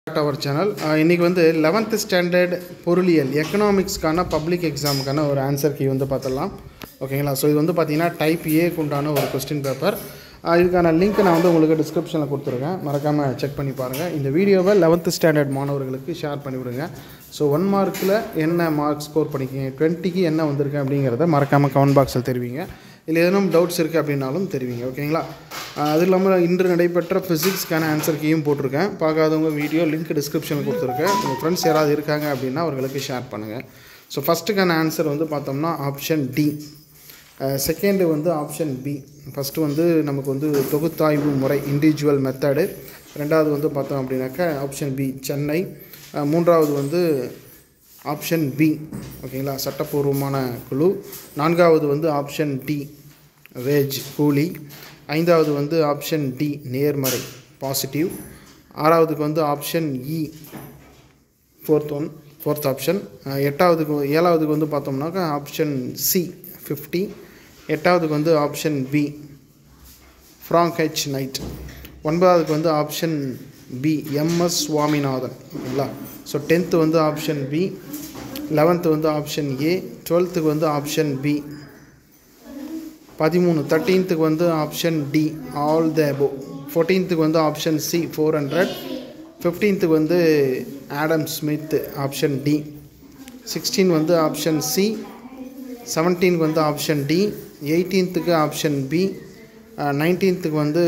our channel. இன்னைக்கு வந்து 11th standard பொருளியல் எக்கனாமிக்ஸ்க்கான பப்ளிக் எக்ஸாமுக்கான ஒரு ஆன்சர் கீ வந்து பார்த்தலாம். ஓகேங்களா? ஸோ இது வந்து பார்த்தீங்கன்னா டைப் ஏக்கு உண்டான ஒரு கொஸ்டின் பேப்பர். இதுக்கான லிங்க் நான் வந்து உங்களுக்கு டிஸ்கிரிப்ஷனில் கொடுத்துருக்கேன், மறக்காமல் செக் பண்ணி பாருங்கள். இந்த வீடியோவை 11th ஸ்டாண்டர்ட் மாணவர்களுக்கு ஷேர் பண்ணிவிடுங்க. ஸோ 1 மார்க்கில் என்ன மார்க் ஸ்கோர் பண்ணிக்கிங்க, 20க்கு என்ன வந்திருக்கு அப்படிங்கிறத மறக்காமல் கமெண்ட் பாக்ஸில் தெரிவிங்க. இல்லை ஏதேனும் டவுட்ஸ் இருக்குது அப்படின்னாலும் தெரிவிங்க. ஓகேங்களா? அது இல்லாமல் இன்று நடைபெற்ற ஃபிசிக்ஸ்க்கான ஆன்சர் கீயும் போட்டிருக்கேன். பார்க்காதவங்க வீடியோ லிங்க் டிஸ்கிரிப்ஷனில் கொடுத்துருக்கேன். உங்கள் ஃப்ரெண்ட்ஸ் யாராவது இருக்காங்க அப்படின்னா அவர்களுக்கு ஷேர் பண்ணுங்கள். ஸோ ஃபஸ்ட்டுக்கான ஆன்சர் வந்து பார்த்தோம்னா ஆப்ஷன் டி. செகண்டு வந்து ஆப்ஷன் பி. ஃபஸ்ட்டு வந்து நமக்கு வந்து தொகுத்தாய்வு முறை இண்டிவிஜுவல் மெத்தடு. ரெண்டாவது வந்து பார்த்தோம் அப்படின்னாக்கா ஆப்ஷன் பி சென்னை. மூன்றாவது வந்து ஆப்ஷன் பி. ஓகேங்களா? சட்டப்பூர்வமான குழு. நான்காவது வந்து ஆப்ஷன் டி வேஜ் கூலி. ஐந்தாவது வந்து ஆப்ஷன் டி நேர்மறை பாசிட்டிவ். ஆறாவதுக்கு வந்து ஆப்ஷன் இ ஃபோர்த் ஆப்ஷன். ஏழாவதுக்கு வந்து பார்த்தோம்னாக்கா ஆப்ஷன் சி 50. எட்டாவதுக்கு வந்து option B Frank H Knight. ஒன்பதாவதுக்கு வந்து ஆப்ஷன் பி எம்எஸ் சுவாமிநாதன். ஓகேங்களா? ஸோ 10th வந்து ஆப்ஷன் பி. 11th வந்து ஆப்ஷன் ஏ. 12th வந்து ஆப்ஷன் பி. 13th வந்து option D all the above. 14th வந்து ஆப்ஷன் சி 400. 15th வந்து ஆடம் ஸ்மித் ஆப்ஷன் டி. 16 வந்து ஆப்ஷன் சி. 17 வந்து option D. 18th option B. 19th வந்து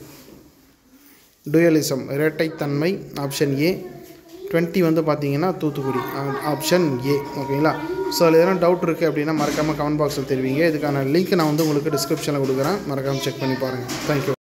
டுயலிசம் இரட்டைத்தன்மை option A. 20 வந்து பார்த்தீங்கன்னா தூத்துக்குடி ஆப்ஷன் ஏ. ஓகேங்களா? ஸோ அதில் எதனா டவுட் இருக்குது அப்படின்னா மறக்காமல் கமெண்ட் பாக்ஸில் தெரிவிங்க. இதுக்கான லிங்க் நான் வந்து உங்களுக்கு டிஸ்கிரிப்ஷனில் கொடுக்குறேன், மறக்காமல் செக் பண்ணி பாருங்கள். தேங்க்யூ.